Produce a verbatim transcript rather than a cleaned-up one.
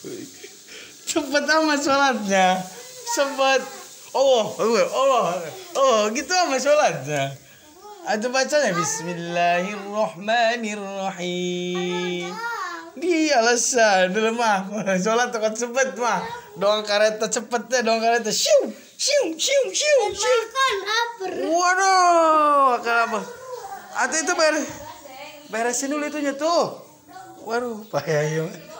Cepet amat sholatnya. Cepet. Allah, Allah, Allah, oh gitu amat sholatnya. Aduh bacanya Bismillahirrahmanirrahim. Dia alasan dulu mah sholat tepat cepet mah. Doang kereta cepet deh, doang kereta siu siu siu siu siu. Waduh, kenapa? Atau itu beres beresin dulu itunya tuh. Waduh, bahaya.